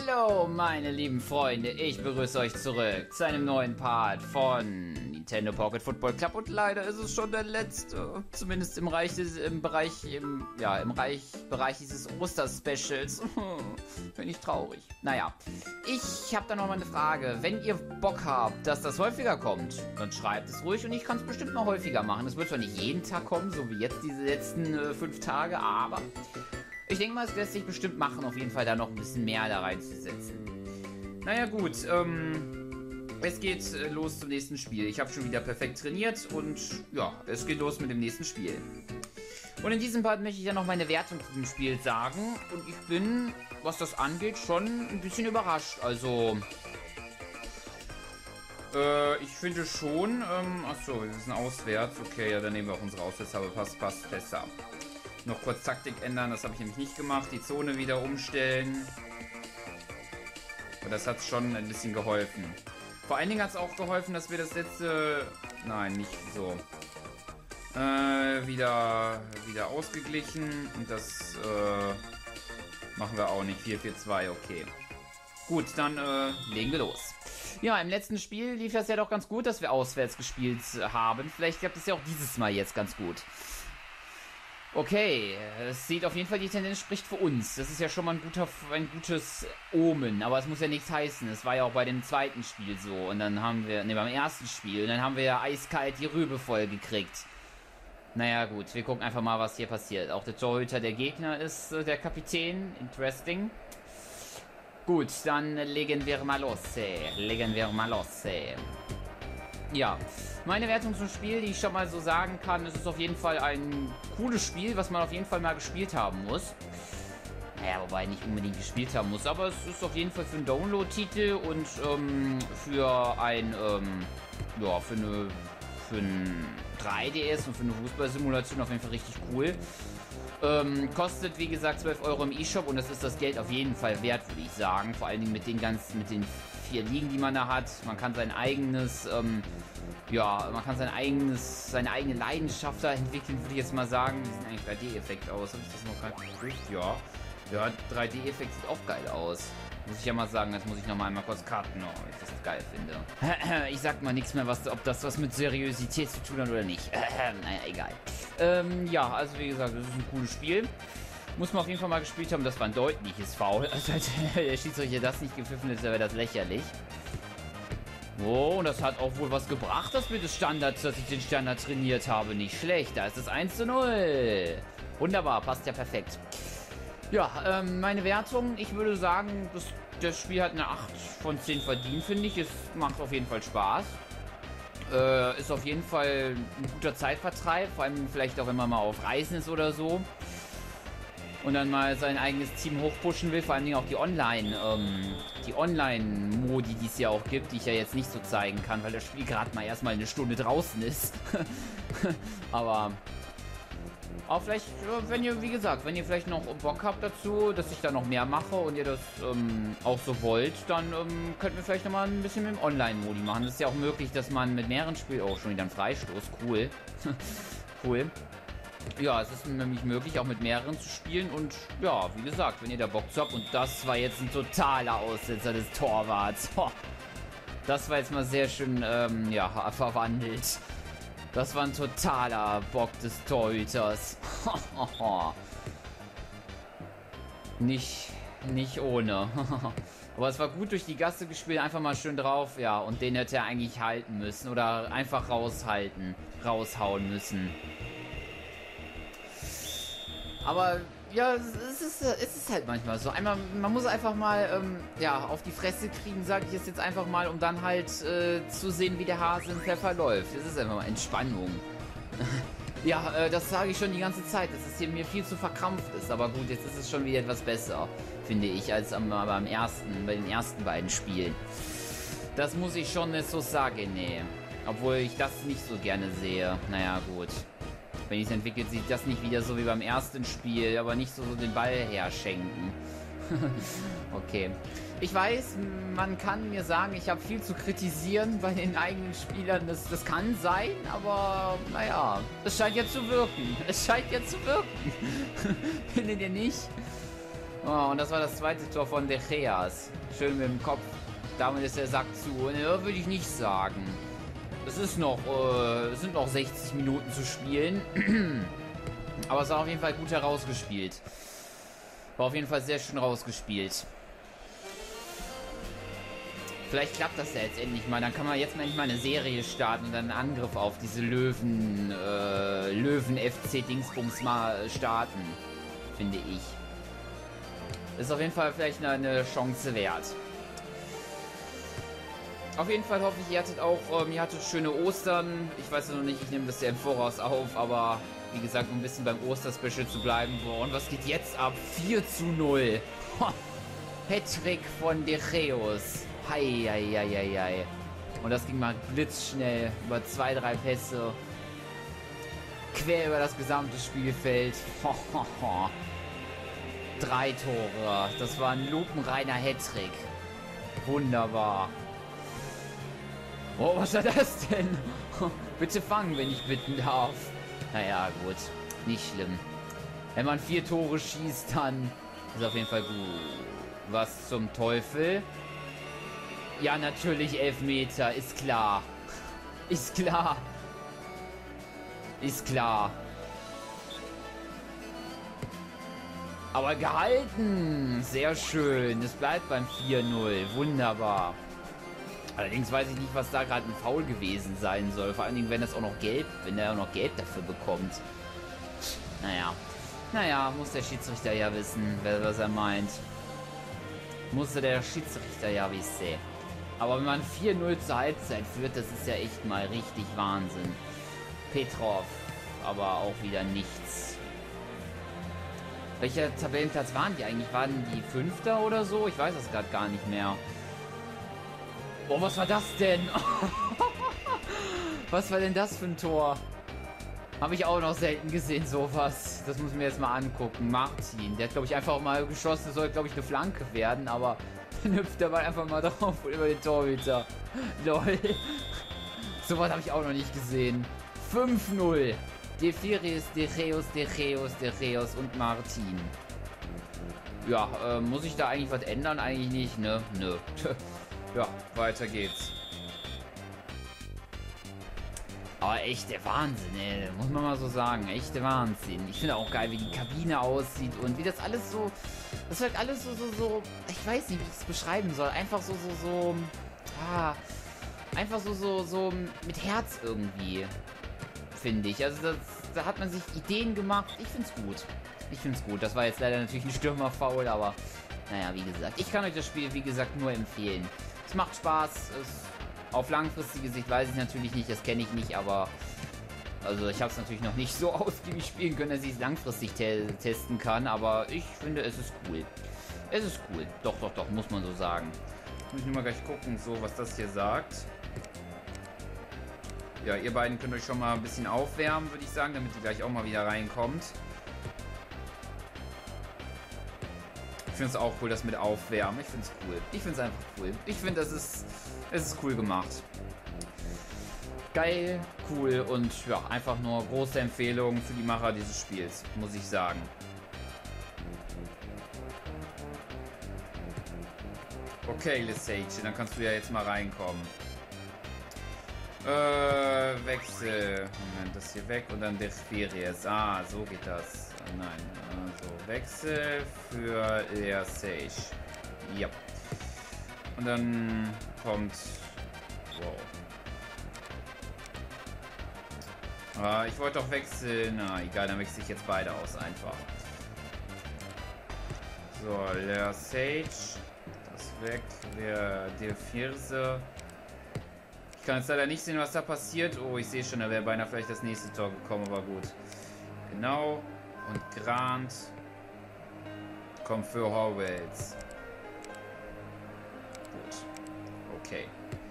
Hallo meine lieben Freunde, ich begrüße euch zurück zu einem neuen Part von Nintendo Pocket Football Club und leider ist es schon der letzte, zumindest im Bereich dieses Oster-Specials. Bin ich traurig. Naja, ich habe da noch mal eine Frage. Wenn ihr Bock habt, dass das häufiger kommt, dann schreibt es ruhig und ich kann es bestimmt noch häufiger machen. Es wird zwar nicht jeden Tag kommen, so wie jetzt diese letzten 5 Tage, aber ich denke mal, es lässt sich bestimmt machen, auf jeden Fall da noch ein bisschen mehr da reinzusetzen. Naja gut, es geht los zum nächsten Spiel. Ich habe schon wieder perfekt trainiert und ja, es geht los mit dem nächsten Spiel. Und in diesem Part möchte ich ja noch meine Wertung zu dem Spiel sagen. Und ich bin, was das angeht, schon ein bisschen überrascht. Also, ich finde schon, achso, wir sind auswärts. Okay, ja, dann nehmen wir auch unsere Auswärtshabe. Passt besser. Noch kurz Taktik ändern, das habe ich nämlich nicht gemacht. Die Zone wieder umstellen. Aber das hat schon ein bisschen geholfen. Vor allen Dingen hat es auch geholfen, dass wir das letzte... Nein, nicht so. Wieder ausgeglichen. Und das machen wir auch nicht. 4-4-2, okay. Gut, dann legen wir los. Ja, im letzten Spiel lief das ja doch ganz gut, dass wir auswärts gespielt haben. Vielleicht klappt es ja auch dieses Mal jetzt ganz gut. Okay, es sieht auf jeden Fall, die Tendenz spricht für uns. Das ist ja schon mal ein gutes Omen, aber es muss ja nichts heißen. Es war ja auch bei dem zweiten Spiel so und dann haben wir, beim ersten Spiel, und dann haben wir ja eiskalt die Rübe voll gekriegt. Naja gut, wir gucken einfach mal, was hier passiert. Auch der Torhüter der Gegner ist der Kapitän, interesting. Gut, dann legen wir mal los. Ja, meine Wertung zum Spiel, die ich schon mal so sagen kann, es ist auf jeden Fall ein cooles Spiel, was man auf jeden Fall mal gespielt haben muss. Naja, wobei nicht unbedingt gespielt haben muss, aber es ist auf jeden Fall für einen Download-Titel und für ein 3DS und für eine Fußballsimulation auf jeden Fall richtig cool. Kostet, wie gesagt, 12 Euro im E-Shop und das ist das Geld auf jeden Fall wert, würde ich sagen. Vor allen Dingen mit den 4 Ligen, die man da hat. Man kann sein eigenes, seine eigene Leidenschaft da entwickeln, würde ich jetzt mal sagen. Wie sieht eigentlich 3D-Effekt aus? Habe ich das noch gar nicht geprüft? Ja. Ja, 3D-Effekt sieht auch geil aus. Muss ich ja mal sagen, das muss ich noch mal einmal kurz karten, ob ich das geil finde. Ich sag mal nichts mehr, ob das was mit Seriosität zu tun hat oder nicht. Naja, egal. Ja, also wie gesagt, das ist ein cooles Spiel. Muss man auf jeden Fall mal gespielt haben, das war ein deutliches Foul. Also der Schiedsrichter das nicht gepfiffen hätte, wäre das lächerlich. Oh, und das hat auch wohl was gebracht, dass ich den Standard trainiert habe. Nicht schlecht, da ist es 1:0. Wunderbar, passt ja perfekt. Ja, meine Wertung, ich würde sagen, das Spiel hat eine 8 von 10 verdient, finde ich. Es macht auf jeden Fall Spaß. Ist auf jeden Fall ein guter Zeitvertreib, vor allem vielleicht auch, wenn man mal auf Reisen ist oder so. Und dann mal sein eigenes Team hochpushen will, vor allen Dingen auch die Online-Modi, die es ja auch gibt, die ich ja jetzt nicht so zeigen kann, weil das Spiel gerade mal erstmal eine Stunde draußen ist. Aber auch vielleicht, wenn ihr vielleicht noch Bock habt dazu, dass ich da noch mehr mache und ihr das auch so wollt, dann könnten wir vielleicht nochmal ein bisschen mit dem Online-Modi machen. Das ist ja auch möglich, dass man mit mehreren Spielen... Oh, schon wieder ein Freistoß. Cool. Cool. Ja, es ist nämlich möglich, auch mit mehreren zu spielen und ja, wie gesagt, wenn ihr da Bock zu habt und das war jetzt ein totaler Aussetzer des Torwarts. Das war jetzt mal sehr schön, verwandelt. Das war ein totaler Bock des Torhüters. Nicht ohne. Aber es war gut durch die Gasse gespielt, einfach mal schön drauf, ja, und den hätte er eigentlich halten müssen oder einfach raushauen müssen. Aber ja, es ist halt manchmal so. Man muss einfach mal auf die Fresse kriegen, sage ich es jetzt einfach mal, um dann halt zu sehen, wie der Hase im Pfeffer läuft. Das ist einfach mal Entspannung. Ja, das sage ich schon die ganze Zeit, dass es hier mir viel zu verkrampft ist. Aber gut, jetzt ist es schon wieder etwas besser, finde ich, als bei den ersten beiden Spielen. Das muss ich schon nicht so sagen, nee. Obwohl ich das nicht so gerne sehe. Naja, gut. Wenn es entwickelt, sieht das nicht wieder so wie beim ersten Spiel, aber nicht so den Ball herschenken. Okay. Ich weiß, man kann mir sagen, ich habe viel zu kritisieren bei den eigenen Spielern. Das kann sein, aber naja, es scheint ja zu wirken. Findet ihr nicht? Oh, und das war das zweite Tor von De Geas. Schön mit dem Kopf. Damit ist der Sack zu. Ne, würde ich nicht sagen. Es ist noch, es sind noch 60 Minuten zu spielen. Aber es war auf jeden Fall gut herausgespielt. War auf jeden Fall sehr schön rausgespielt. Vielleicht klappt das ja jetzt endlich mal. Dann kann man jetzt mal endlich mal eine Serie starten und dann einen Angriff auf diese Löwen-FC-Dingsbums mal starten. Finde ich. Ist auf jeden Fall vielleicht eine Chance wert. Auf jeden Fall hoffe ich, ihr hattet auch, ihr hattet schöne Ostern. Ich weiß noch nicht, ich nehme das ja im Voraus auf, aber wie gesagt, um ein bisschen beim Osterspecial zu bleiben. Boah, und was geht jetzt ab? 4:0. Hattrick von De Geus. Hei. Und das ging mal blitzschnell über 2, 3 Pässe. Quer über das gesamte Spielfeld. 3 Tore. Das war ein lupenreiner Hattrick. Wunderbar. Oh, was war das denn? Bitte fangen, wenn ich bitten darf. Naja, gut. Nicht schlimm. Wenn man 4 Tore schießt, dann ist auf jeden Fall gut. Was zum Teufel? Ja, natürlich Elfmeter. Ist klar. Ist klar. Ist klar. Aber gehalten. Sehr schön. Es bleibt beim 4:0. Wunderbar. Allerdings weiß ich nicht, was da gerade ein Foul gewesen sein soll. Vor allen Dingen, wenn er auch noch gelb dafür bekommt. Naja, muss der Schiedsrichter ja wissen, was er meint. Musste der Schiedsrichter ja wissen. Aber wenn man 4:0 zur Halbzeit führt, das ist ja echt mal richtig Wahnsinn. Petrov, aber auch wieder nichts. Welcher Tabellenplatz waren die eigentlich? Waren die 5. oder so? Ich weiß es gerade gar nicht mehr. Oh, was war das denn? Was war denn das für ein Tor? Habe ich auch noch selten gesehen, sowas. Das muss ich mir jetzt mal angucken. Martin, der hat, glaube ich, einfach mal geschossen. Das soll, glaube ich, eine Flanke werden, aber dann hüpft der Ball einfach mal drauf und über den Torhüter. Lol. Sowas habe ich auch noch nicht gesehen. 5:0. De Geus und Martin. Ja, muss ich da eigentlich was ändern? Eigentlich nicht, ne? Nö. Ja, weiter geht's. Aber echt der Wahnsinn, ey. Muss man mal so sagen. Echte Wahnsinn. Ich finde auch geil, wie die Kabine aussieht und wie das alles so... Das wirkt alles so... Ich weiß nicht, wie ich es beschreiben soll. Einfach so... Einfach so mit Herz irgendwie. Finde ich. Also da hat man sich Ideen gemacht. Ich finde es gut. Ich finde es gut. Das war jetzt leider natürlich ein Stürmerfoul, aber... Naja, wie gesagt. Ich kann euch das Spiel, wie gesagt, nur empfehlen. Es macht Spaß. Auf langfristige Sicht weiß ich natürlich nicht, das kenne ich nicht, aber also ich habe es natürlich noch nicht so ausgiebig spielen können, dass ich es langfristig testen kann, aber ich finde, es ist cool. Es ist cool. Doch, muss man so sagen. Muss ich nur mal gleich gucken, so was das hier sagt. Ja, ihr beiden könnt euch schon mal ein bisschen aufwärmen, würde ich sagen, damit ihr gleich auch mal wieder reinkommt. Ich finde es auch cool, das mit Aufwärmen. Ich finde es cool. Ich finde es einfach cool. Ich finde, es ist cool gemacht. Geil, cool und ja, einfach nur große Empfehlung für die Macher dieses Spiels, muss ich sagen. Okay, Lesage, dann kannst du ja jetzt mal reinkommen. Wechsel. Moment, das hier weg und dann Desperies. Ah, so geht das. Nein, also Wechsel für Lesage. Ja. Und dann kommt... Wow. Ich wollte doch wechseln. Na, egal, dann wechsle ich jetzt beide aus einfach. So, Lesage. Das weg. Der Firse. Ich kann jetzt leider nicht sehen, was da passiert. Oh, ich sehe schon, da wäre beinahe vielleicht das nächste Tor gekommen, aber gut. Genau. Und Grant kommt für Howells. Gut. Okay.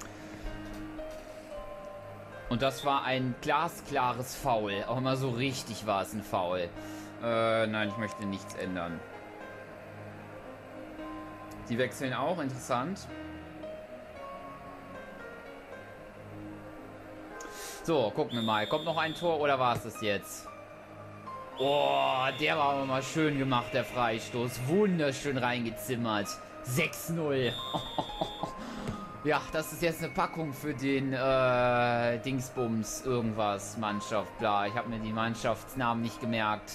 Und das war ein glasklares Foul. Auch mal so richtig war es ein Foul. Nein, ich möchte nichts ändern. Die wechseln auch, interessant. So, gucken wir mal. Kommt noch ein Tor oder war es das jetzt? Oh, der war aber mal schön gemacht, der Freistoß. Wunderschön reingezimmert. 6-0. Ja, das ist jetzt eine Packung für den Dingsbums irgendwas Mannschaft. Bla, ich habe mir die Mannschaftsnamen nicht gemerkt.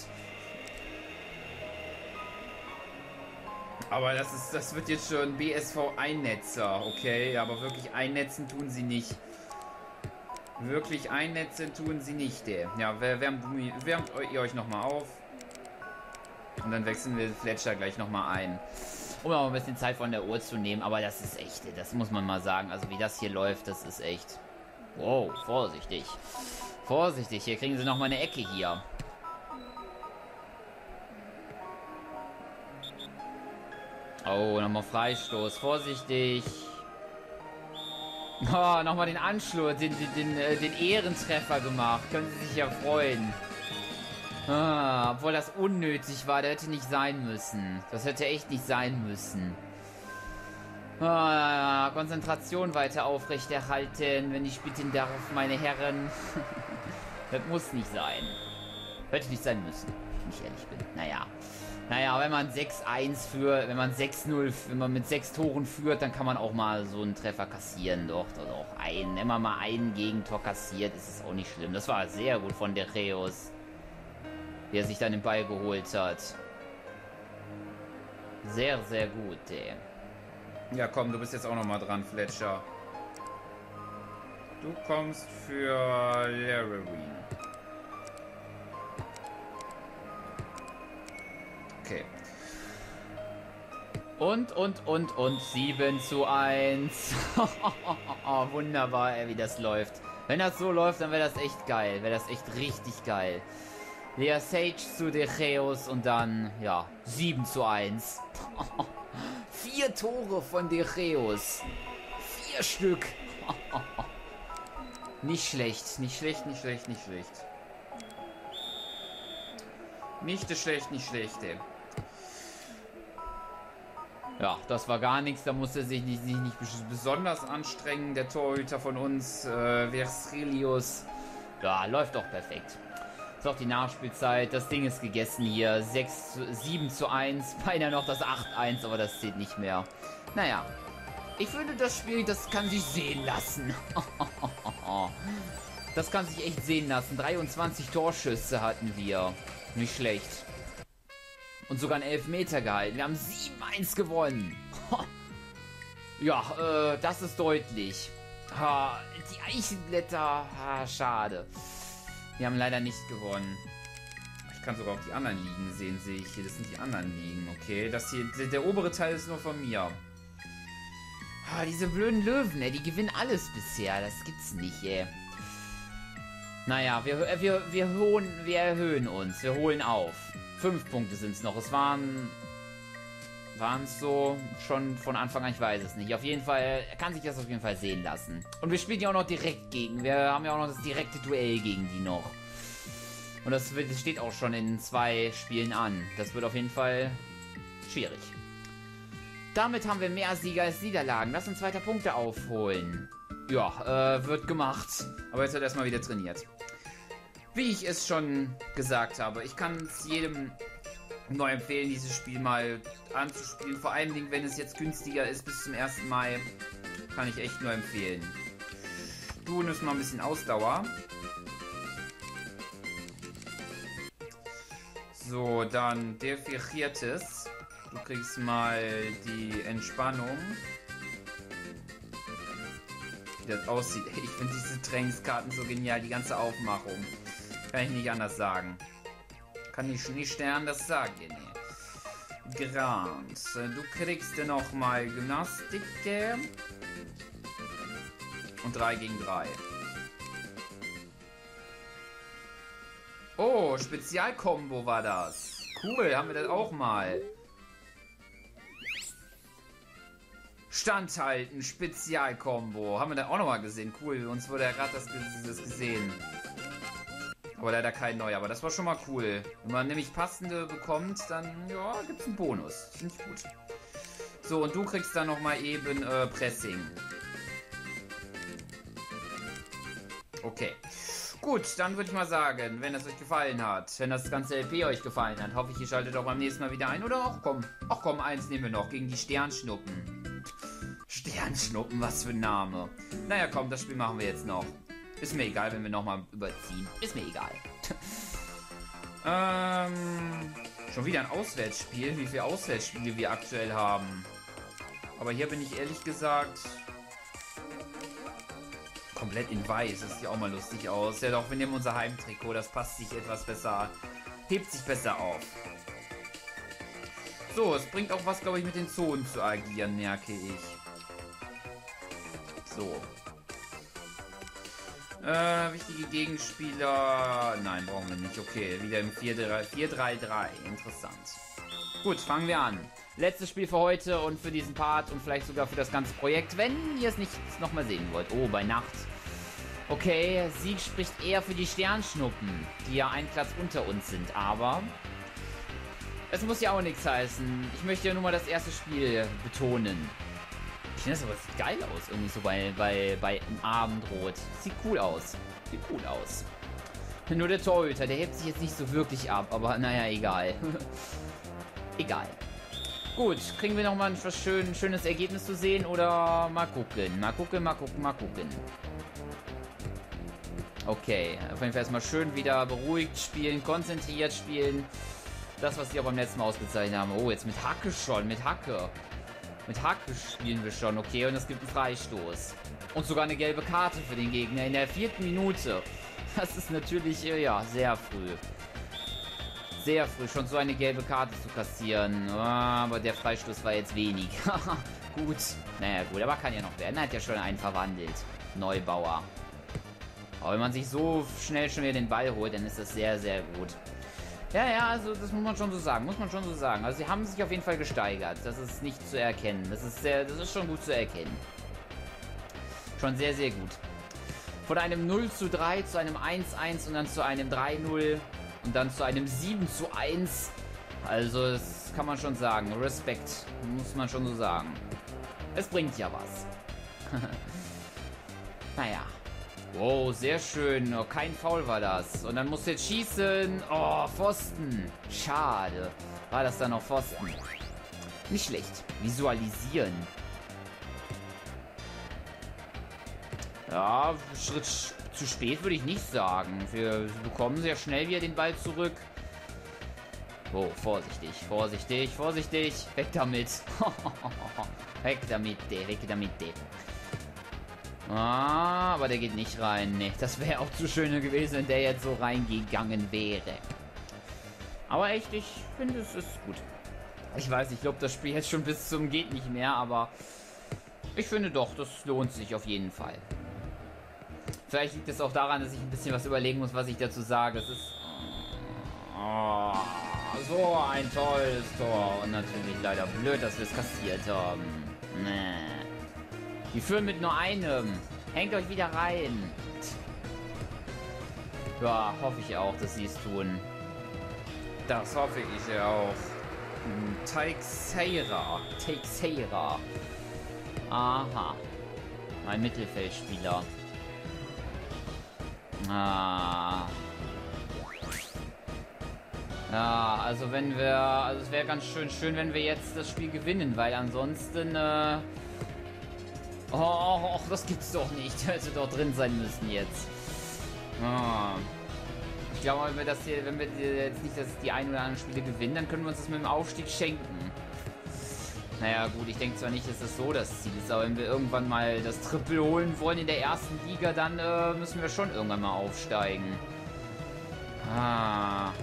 Aber das wird jetzt schon BSV Einnetzer, okay? Aber wirklich einnetzen tun sie nicht. Wirklich einnetzen tun sie nicht, ey. Ja, wärmt ihr euch nochmal auf. Und dann wechseln wir Fletcher gleich nochmal ein. Um auch ein bisschen Zeit von der Uhr zu nehmen. Aber das ist echt, das muss man mal sagen. Also wie das hier läuft, das ist echt... Wow, vorsichtig. Vorsichtig, hier kriegen sie nochmal eine Ecke hier. Oh, nochmal Freistoß. Vorsichtig. Oh, nochmal den Anschluss, den Ehrentreffer gemacht. Können Sie sich ja freuen. Ah, obwohl das unnötig war. Der hätte nicht sein müssen. Das hätte echt nicht sein müssen. Ah, Konzentration weiter aufrechterhalten, wenn ich bitten darf, meine Herren. Das muss nicht sein. Hätte nicht sein müssen, wenn ich ehrlich bin. Naja, wenn man 6-1 führt, wenn man 6-0, wenn man mit 6 Toren führt, dann kann man auch mal so einen Treffer kassieren. Doch auch einen. Wenn man mal einen Gegentor kassiert, ist es auch nicht schlimm. Das war sehr gut von der Reus, der sich dann den Ball geholt hat. Sehr, sehr gut, ey. Ja, komm, du bist jetzt auch nochmal dran, Fletcher. Du kommst für Larerin. Okay. Und 7-1. Oh, wunderbar, ey, wie das läuft. Wenn das so läuft, dann wäre das echt geil. Wäre das echt richtig geil. Lea Sage zu De Reus und dann, ja, 7-1. 4 Tore von De Reus. 4 Stück. Nicht schlecht, nicht schlecht, nicht schlecht, nicht schlecht. Nicht schlecht, nicht schlecht, ey. Ja, das war gar nichts. Da musste er sich nicht besonders anstrengen. Der Torhüter von uns, Verselius. Ja, läuft doch perfekt. Ist auch die Nachspielzeit. Das Ding ist gegessen hier. 7-1. Beinahe noch das 8-1, aber das zählt nicht mehr. Naja. Ich finde, das Spiel, das kann sich sehen lassen. Das kann sich echt sehen lassen. 23 Torschüsse hatten wir. Nicht schlecht. Und sogar einen Elfmeter gehalten. Wir haben 7-1 gewonnen. Ja, das ist deutlich. Die Eichenblätter, schade. Wir haben leider nicht gewonnen. Ich kann sogar auch die anderen Ligen sehen, sehe ich hier. Das sind die anderen Ligen, okay. Das hier, der obere Teil ist nur von mir. Diese blöden Löwen, ey, die gewinnen alles bisher. Das gibt's nicht, ey. Naja, wir erhöhen uns. Wir holen auf. 5 Punkte sind es noch. Es waren es so schon von Anfang an, ich weiß es nicht. Auf jeden Fall, kann sich das auf jeden Fall sehen lassen. Und wir spielen ja auch noch direkt gegen. Wir haben ja auch noch das direkte Duell gegen die noch. Und das steht auch schon in 2 Spielen an. Das wird auf jeden Fall schwierig. Damit haben wir mehr Sieger als Niederlagen. Lass uns weiter Punkte aufholen. Ja, wird gemacht. Aber jetzt wird erstmal wieder trainiert. Wie ich es schon gesagt habe, ich kann es jedem nur empfehlen, dieses Spiel mal anzuspielen. Vor allen Dingen, wenn es jetzt günstiger ist bis zum 1. Mai, kann ich echt nur empfehlen. Du nimmst mal ein bisschen Ausdauer. So, dann Defiriertes. Du kriegst mal die Entspannung. Wie das aussieht. Ich finde diese Trainingskarten so genial. Die ganze Aufmachung. Kann ich nicht anders sagen. Kann ich nicht anders sagen. Grant. Du kriegst dann noch mal Gymnastik. Und 3 gegen 3. Oh, Spezialkombo war das. Cool, haben wir das auch mal. Standhalten, Spezialkombo. Haben wir das auch noch mal gesehen. Cool, uns wurde ja gerade das gesehen. Aber leider kein neuer, aber das war schon mal cool. Wenn man nämlich passende bekommt, dann, ja, gibt es einen Bonus. Finde ich gut. So, und du kriegst dann noch mal eben Pressing. Okay. Gut, dann würde ich mal sagen, wenn es euch gefallen hat, wenn das ganze LP euch gefallen hat, hoffe ich, ihr schaltet auch beim nächsten Mal wieder ein. Oder ach komm, eins nehmen wir noch, gegen die Sternschnuppen. Sternschnuppen, was für ein Name. Naja, komm, das Spiel machen wir jetzt noch. Ist mir egal, wenn wir nochmal überziehen. Ist mir egal. Schon wieder ein Auswärtsspiel. Wie viele Auswärtsspiele wir aktuell haben. Aber hier bin ich ehrlich gesagt komplett in weiß. Das sieht auch mal lustig aus. Ja doch, wir nehmen unser Heimtrikot. Das passt sich etwas besser. Hebt sich besser auf. So, es bringt auch was, glaube ich, mit den Zonen zu agieren, merke ich. So. Wichtige Gegenspieler. Nein, brauchen wir nicht. Okay, wieder im 4-3-3. Interessant. Gut, fangen wir an. Letztes Spiel für heute und für diesen Part und vielleicht sogar für das ganze Projekt, wenn ihr es nicht nochmal sehen wollt. Oh, bei Nacht. Okay, Sieg spricht eher für die Sternschnuppen, die ja einen Platz unter uns sind, aber es muss ja auch nichts heißen. Ich möchte ja nur mal das erste Spiel betonen. Ich finde das aber sieht geil aus, irgendwie so bei im Abendrot. Sieht cool aus. Sieht cool aus. Nur der Torhüter, der hebt sich jetzt nicht so wirklich ab, aber naja, egal. Egal. Gut, kriegen wir nochmal ein schönes Ergebnis zu sehen oder mal gucken. Mal gucken. Okay, auf jeden Fall erstmal schön wieder beruhigt spielen, konzentriert spielen. Das, was sie auch beim letzten Mal ausgezeichnet haben. Oh, jetzt mit Hacke schon, mit Hacke. Mit Hacke spielen wir schon, okay, und es gibt einen Freistoß. Und sogar eine gelbe Karte für den Gegner in der 4. Minute. Das ist natürlich, ja, sehr früh. Sehr früh, schon so eine gelbe Karte zu kassieren. Aber der Freistoß war jetzt wenig. Gut. Naja, gut, aber kann ja noch werden. Er hat ja schon einen verwandelt. Neubauer. Aber wenn man sich so schnell schon wieder den Ball holt, dann ist das sehr, sehr gut. Ja, also das muss man schon so sagen. Also sie haben sich auf jeden Fall gesteigert. Das ist nicht zu erkennen. Das ist schon gut zu erkennen. Schon sehr, sehr gut. Von einem 0:3 zu einem 1:1 und dann zu einem 3:0 und dann zu einem 7:1. Also das kann man schon sagen. Respekt, muss man schon so sagen. Es bringt ja was. Naja. Wow, sehr schön. Oh, kein Foul war das. Und dann musst du jetzt schießen. Oh, Pfosten. Schade. War das dann noch Pfosten? Nicht schlecht. Visualisieren. Ja, Schritt zu spät würde ich nicht sagen. Wir bekommen sehr schnell wieder den Ball zurück. Oh, vorsichtig. Weg damit. Weg damit. Ah, aber der geht nicht rein. Nee, das wäre auch zu schön gewesen, wenn der jetzt so reingegangen wäre. Aber echt, ich finde, es ist gut. Ich weiß, ich glaube, das Spiel jetzt schon bis zum geht nicht mehr, aber ich finde doch, das lohnt sich auf jeden Fall. Vielleicht liegt es auch daran, dass ich ein bisschen was überlegen muss, was ich dazu sage. Es ist so ein tolles Tor. Und natürlich leider blöd, dass wir es kassiert haben. Nee. Die führen mit nur einem. Hängt euch wieder rein. Ja, hoffe ich auch, dass sie es tun. Das hoffe ich ja auch. Teixeira. Aha. Ein Mittelfeldspieler. Ah. Ja, also es wäre ganz schön, wenn wir jetzt das Spiel gewinnen, weil ansonsten, oh, das gibt's doch nicht. Hätte doch drin sein müssen jetzt. Oh. Ich glaube, wenn wir jetzt nicht die ein oder anderen Spiele gewinnen, dann können wir uns das mit dem Aufstieg schenken. Naja, gut, ich denke zwar nicht, dass das so das Ziel ist, aber wenn wir irgendwann mal das Triple holen wollen in der ersten Liga, dann müssen wir schon irgendwann mal aufsteigen. Ah.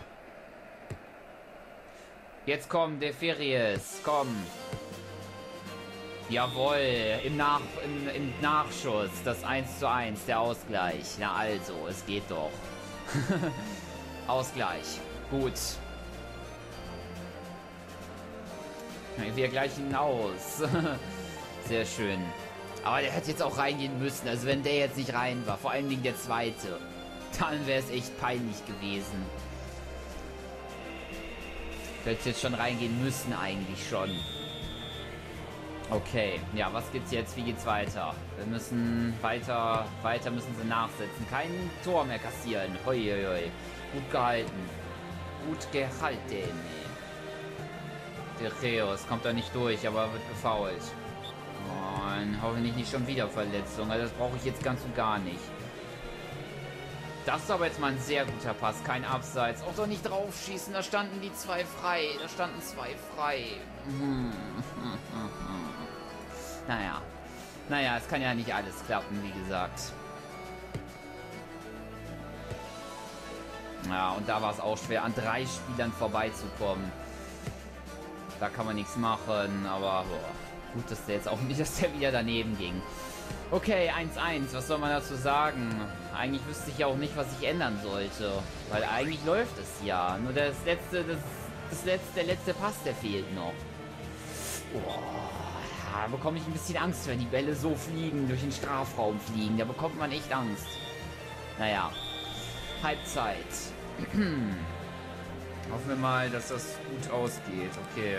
Jetzt komm, De Feries, komm. Jawohl, im Nachschuss, das 1:1, der Ausgleich. Na also, es geht doch. Ausgleich, gut. Wir gleichen aus. Sehr schön. Aber der hätte jetzt auch reingehen müssen. Also wenn der jetzt nicht rein war, vor allem wegen der zweite, dann wäre es echt peinlich gewesen. Der hätte jetzt schon reingehen müssen eigentlich schon. Okay, ja, was gibt's jetzt? Wie geht's weiter? Wir müssen weiter müssen sie nachsetzen. Kein Tor mehr kassieren. Hoi, hoi, hoi. Gut gehalten. Gut gehalten. Der Reus kommt da nicht durch, aber wird gefoult. Und hoffentlich nicht schon wieder Verletzung. Also das brauche ich jetzt ganz und gar nicht. Das ist aber jetzt mal ein sehr guter Pass. Kein Abseits. Auch doch nicht draufschießen. Da standen die zwei frei. Da standen zwei frei. Naja. Naja, es kann ja nicht alles klappen, wie gesagt. Ja, und da war es auch schwer, an 3 Spielern vorbeizukommen. Da kann man nichts machen, aber boah, gut, dass der jetzt auch nicht, dass der wieder daneben ging. Okay, 1-1, was soll man dazu sagen? Eigentlich wüsste ich ja auch nicht, was ich ändern sollte. Weil eigentlich läuft es ja. Nur der letzte Pass, der fehlt noch. Oh, da bekomme ich ein bisschen Angst, wenn die Bälle so fliegen, durch den Strafraum fliegen. Da bekommt man echt Angst. Naja, Halbzeit. Hoffen wir mal, dass das gut ausgeht. Okay.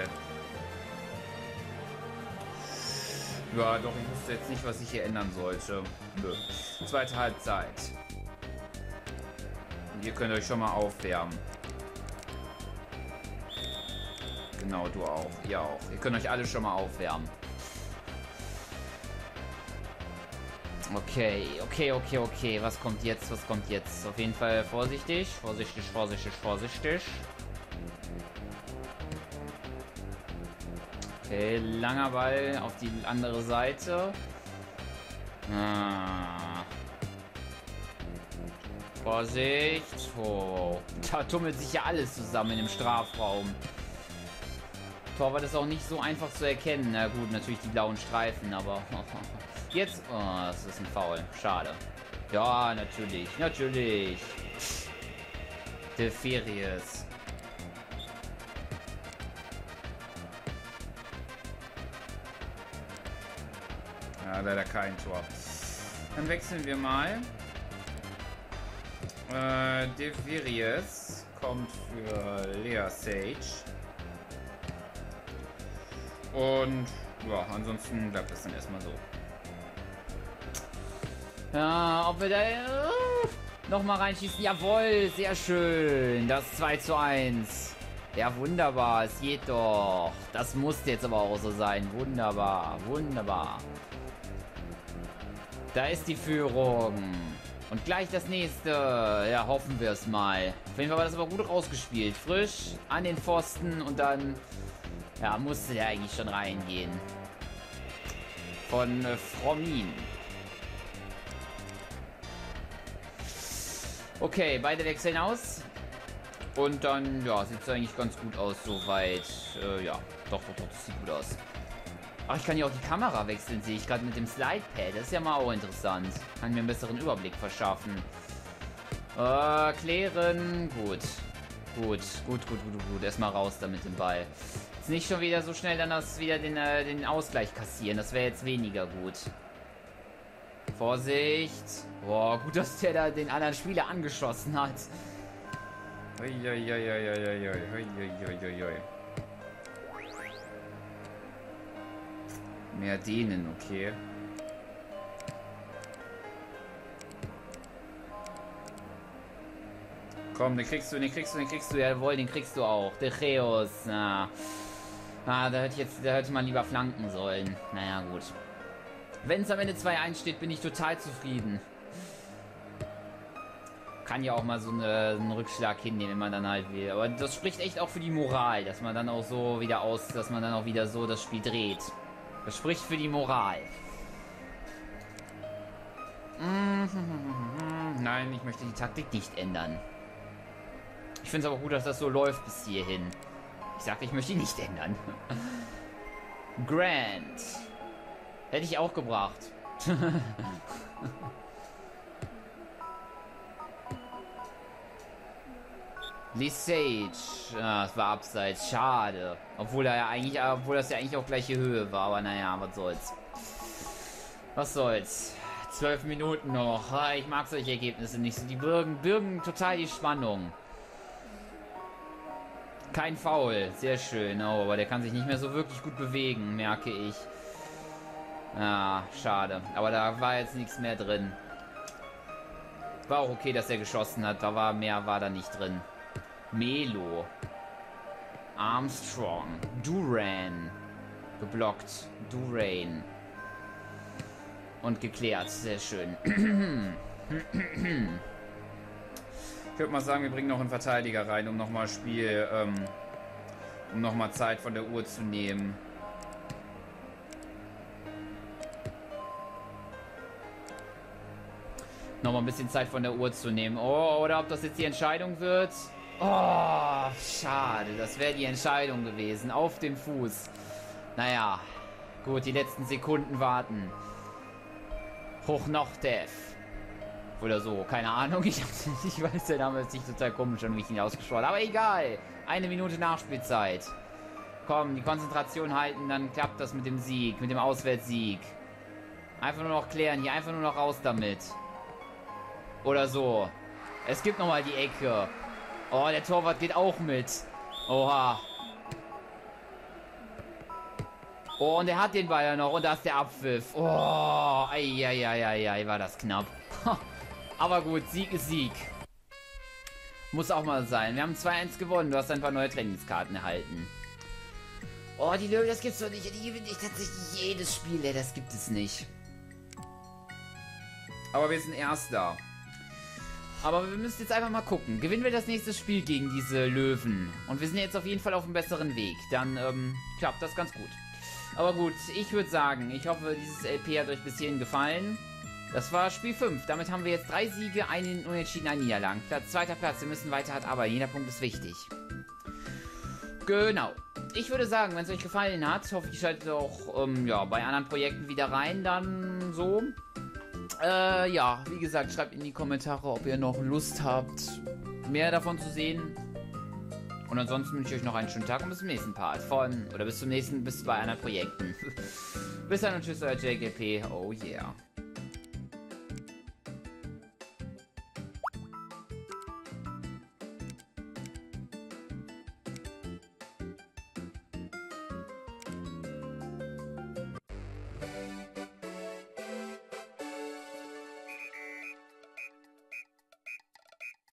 Ja, doch, ich wusste jetzt nicht, was ich hier ändern sollte. Nö. Zweite Halbzeit. Und ihr könnt euch schon mal aufwärmen. Genau, du auch. Ihr auch. Ihr könnt euch alle schon mal aufwärmen. Okay, okay. Was kommt jetzt? Was kommt jetzt? Auf jeden Fall vorsichtig. Vorsichtig. Okay, langer Ball auf die andere Seite. Vorsicht. Oh, da tummelt sich ja alles zusammen im Strafraum. Torwart ist auch nicht so einfach zu erkennen. Na gut, natürlich die blauen Streifen, aber jetzt... Oh, das ist ein Foul. Schade. Ja, natürlich. De Ferias. Ja, leider kein Tor. Dann wechseln wir mal. De Ferias kommt für Lea Sage. Und ja, ansonsten bleibt das dann erstmal so. Ja, ob wir da nochmal reinschießen. Jawohl, sehr schön. Das 2:1. Ja, wunderbar. Es geht doch. Das muss jetzt aber auch so sein. Wunderbar. Da ist die Führung. Und gleich das nächste. Ja, hoffen wir es mal. Auf jeden Fall war das aber gut rausgespielt. Frisch an den Pfosten und dann... Ja, musste der eigentlich schon reingehen. Von Fromin. Okay, beide wechseln aus. Und dann, ja, sieht es eigentlich ganz gut aus soweit. Ja, doch, das sieht gut aus. Ach, ich kann ja auch die Kamera wechseln, sehe ich gerade mit dem Slidepad. Das ist ja mal auch interessant. Kann mir einen besseren Überblick verschaffen. Klären. Gut. Erstmal raus da mit dem Ball. Jetzt nicht schon wieder so schnell dann wieder den Ausgleich kassieren. Das wäre jetzt weniger gut. Vorsicht. Boah, gut, dass der da den anderen Spieler angeschossen hat. Mehr denen, okay. Komm, den kriegst du. Jawohl, den kriegst du auch. De Reus. Da hätte man lieber flanken sollen. Naja, gut. Wenn es am Ende 2:1 steht, bin ich total zufrieden. Kann ja auch mal so einen Rückschlag hinnehmen, wenn man dann halt will. Aber das spricht echt auch für die Moral, dass man dann auch so wieder dass man dann auch wieder so das Spiel dreht. Das spricht für die Moral. Nein, ich möchte die Taktik nicht ändern. Ich finde es aber gut, dass das so läuft bis hierhin. Ich sagte, ich möchte ihn nicht ändern. Grant. Hätte ich auch gebracht. Lee Sage. Ah, es war abseits. Schade. Obwohl das ja eigentlich auch gleiche Höhe war. Aber naja, was soll's. Was soll's. 12 Minuten noch. Ich mag solche Ergebnisse nicht so. Die bürgen total die Spannung. Kein Foul. Sehr schön. Oh, aber der kann sich nicht mehr so wirklich gut bewegen, merke ich. Ah, schade. Aber da war jetzt nichts mehr drin. War auch okay, dass er geschossen hat. Da war mehr war da nicht drin. Melo. Armstrong. Duran. Geblockt. Durain. Und geklärt. Sehr schön. Ich würde mal sagen, wir bringen noch einen Verteidiger rein, um nochmal um nochmal Zeit von der Uhr zu nehmen. Nochmal ein bisschen Zeit von der Uhr zu nehmen. Oh, oder ob das jetzt die Entscheidung wird. Oh, schade. Das wäre die Entscheidung gewesen. Auf dem Fuß. Naja. Gut, die letzten Sekunden warten. Hoch noch Dev. Oder so, keine Ahnung. Ich weiß, der Name ist nicht total komisch und wie ich ihn ausgesprochen habe. Aber egal. 1 Minute Nachspielzeit. Komm, die Konzentration halten, dann klappt das mit dem Sieg, mit dem Auswärtssieg. Einfach nur noch klären hier, einfach nur noch raus damit. Oder so. Es gibt nochmal die Ecke. Oh, der Torwart geht auch mit. Oha. Oh, und er hat den Ball ja noch. Und da ist der Abpfiff. Oh, eieieiei, war das knapp. Aber gut, Sieg ist Sieg. Muss auch mal sein. Wir haben 2-1 gewonnen. Du hast ein paar neue Trainingskarten erhalten. Oh, die Löwen, das gibt's doch nicht. Die gewinne ich tatsächlich jedes Spiel. Ey, das gibt es nicht. Aber wir sind Erster. Aber wir müssen jetzt einfach mal gucken. Gewinnen wir das nächste Spiel gegen diese Löwen? Und wir sind jetzt auf jeden Fall auf einem besseren Weg. Dann klappt das ganz gut. Aber gut, ich würde sagen, ich hoffe, dieses LP hat euch bis hierhin gefallen. Das war Spiel 5. Damit haben wir jetzt 3 Siege, einen Unentschieden, einen Niederlagen. Zweiter Platz, wir müssen weiter hart arbeiten. Jeder Punkt ist wichtig. Genau. Ich würde sagen, wenn es euch gefallen hat, hoffe ich, schaltet auch ja, bei anderen Projekten wieder rein. Dann so. Ja, wie gesagt, schreibt in die Kommentare, ob ihr noch Lust habt, mehr davon zu sehen. Und ansonsten wünsche ich euch noch einen schönen Tag und bis zum nächsten Part bis bei anderen Projekten. Bis dann und tschüss, euer JGP. Oh yeah.